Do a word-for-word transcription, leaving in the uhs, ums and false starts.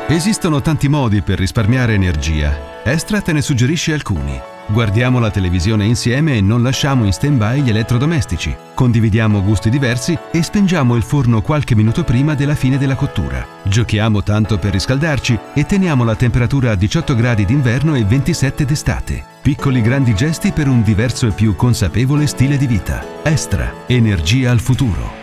Esistono tanti modi per risparmiare energia. Estra te ne suggerisce alcuni. Guardiamo la televisione insieme e non lasciamo in stand-by gli elettrodomestici. Condividiamo gusti diversi e spengiamo il forno qualche minuto prima della fine della cottura. Giochiamo tanto per riscaldarci e teniamo la temperatura a diciotto gradi d'inverno e ventisette d'estate. Piccoli grandi gesti per un diverso e più consapevole stile di vita. Estra. Energia al futuro.